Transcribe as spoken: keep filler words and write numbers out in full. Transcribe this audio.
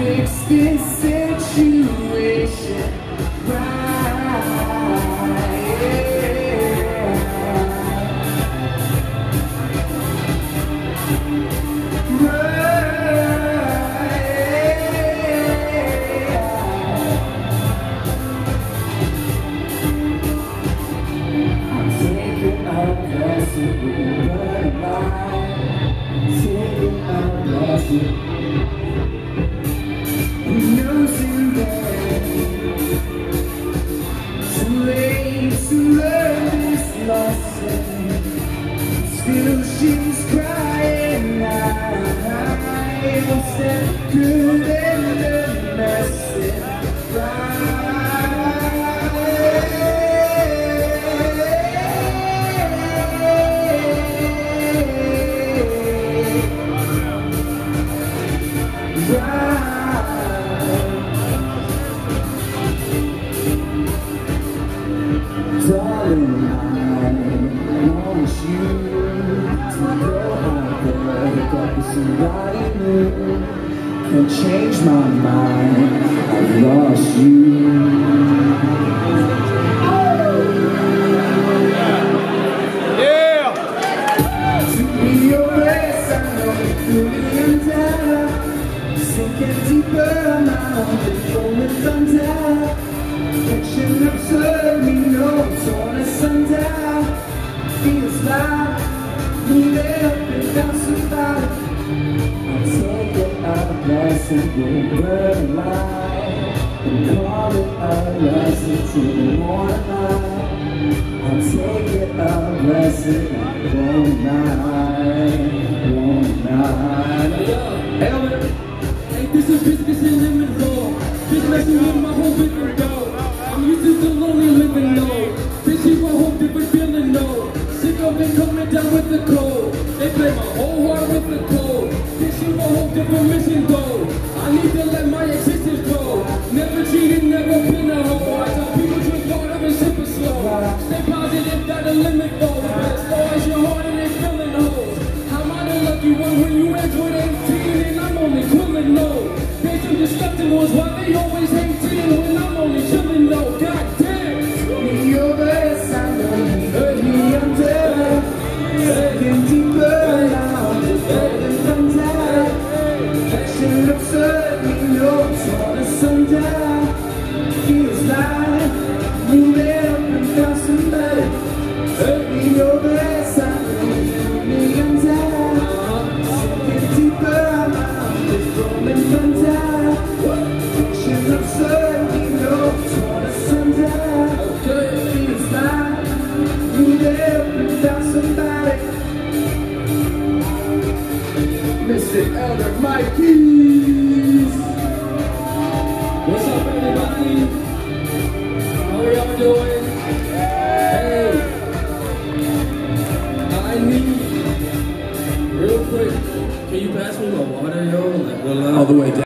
fix this situation right. I'm taking a blessing, but I'm taking a blessing. Who knows in there? Too late to learn this lesson. Still she's crying out. What's that good in the message? Darling, I want you to go out there, hook up with somebody new. Can't change my mind, I've lost you. Yeah! To be your best, I know you're feeling down. Sinking deeper, my own rolling thunder. Catching up, serve me no torn asunder. Feels like we live up and down somebody. I'm taking a blessing with burn light and call it a lesson to the morning light. I'm taking a blessing one night, one night. Hey, hey, this is business and limit law. This messing with my whole different dog. I'm used to the lonely living low. This is my whole different feeling low. Sick of it coming down with the cold. They play my whole heart with the cold. This is my whole different mission goal. I need to let my existence go. Never cheated, never been a hoe. I tell people drink water and sip it slow. Stay positive, got a limit though. But as far as your heart and they feeling hoes. How am I the lucky one when you age with eighteen and I'm only quilling low? They some disgusting ones, why they always hating when I'm only chilling low? God damn! Me your best, I know you hurt me under. Sinking deeper now, just letting them die. Catching up, serve me no torn asunder. Feels like we live up and found somebody. Hurt me your best, I know you hurt me under. Sinking deeper now, just rolling thunder. Catching up, serve me no torn asunder. Feels like we live up and found somebody. Mister Elder Mikey.